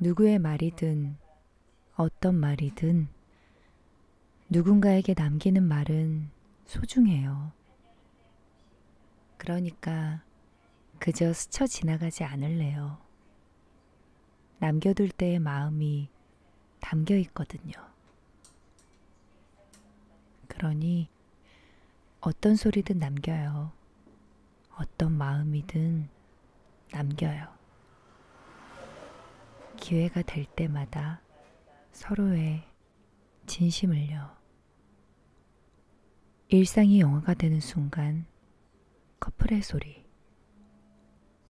누구의 말이든 어떤 말이든 누군가에게 남기는 말은 소중해요. 그러니까 그저 스쳐 지나가지 않을래요. 남겨둘 때의 마음이 담겨 있거든요. 그러니 어떤 소리든 남겨요. 어떤 마음이든 남겨요. 기회가 될 때마다 서로의 진심을요. 일상이 영화가 되는 순간 커플의 소리.